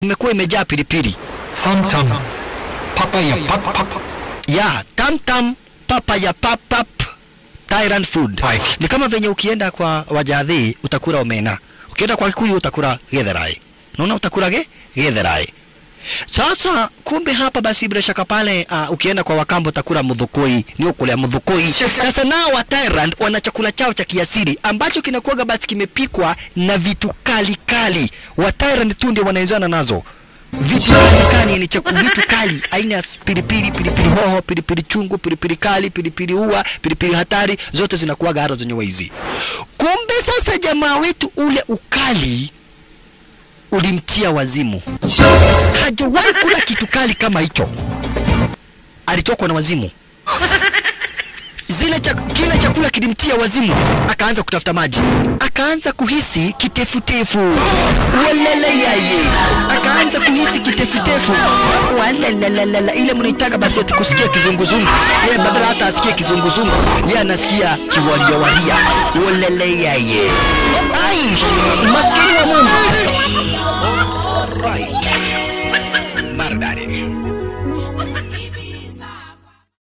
imekuwa imejaa pilipili. Tam papaya pap. Ya, tam papaya pap. Thailand food. Ni kama venye ukienda kwa Wajadhi utakula omena. Ukienda kwa Kikuyu utakula githurai. Unaona utakula githurai. Sasa kumbe hapa basi bila shaka pale ukienda kwa Wakambo utakula muthukoi, ni ukula muthukoi. Sasa nao wa Thailand wana chakula chao cha kiasili ambacho kinakuwa basi kimepikwa na vitu kali. Wa Thailand tu ndio wanaenzana nazo. Vitu kali ni vitu kali, aina ya pilipili hoho, pilipili chungu, pilipili kali, pilipili ua, pilipili hatari, zote zinakuwa garo zenye hizi. Kumbe sasa jamaa wetu ule ukali ulimtia wazimu. Hajawahi kula kitu kali kama hicho. Alitokwa na wazimu. Kile chakula kilimtia wazimu, akaanza kutafuta maji. Akaanza kuhisi kitefutefu. Walala yaye. Akaanza kuhisi kitefutefu. Walala ile mnaitaka basi ati kusikia kizunguzungu. Yeye badala hata asikie kizunguzungu, yeye anasikia kiwaria. Walala yaye. Ai, maskini wa Mungu.